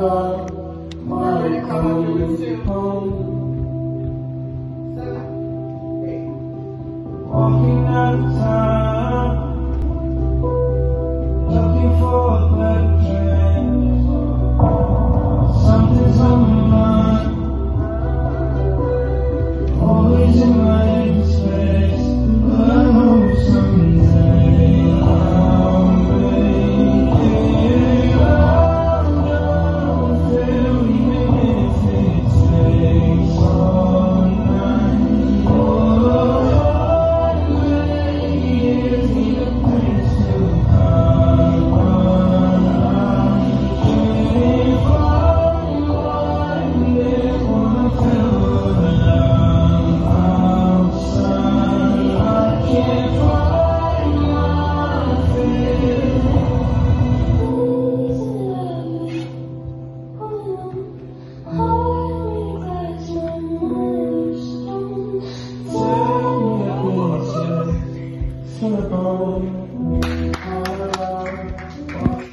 while they coming home. Walking out of town, looking for a better train. Something's on my mind, always in my empty space. But I know someday I'll make it. I'll feel even if it takes all night. Oh, Tell me